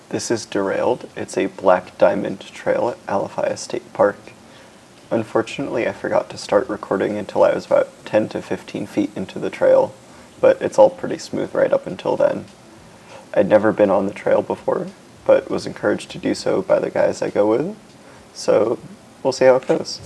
This is Derailed. It's a black diamond trail at Alafia State Park. Unfortunately, I forgot to start recording until I was about 10 to 15 feet into the trail, but it's all pretty smooth right up until then. I'd never been on the trail before, but was encouraged to do so by the guys I go with, so we'll see how it goes.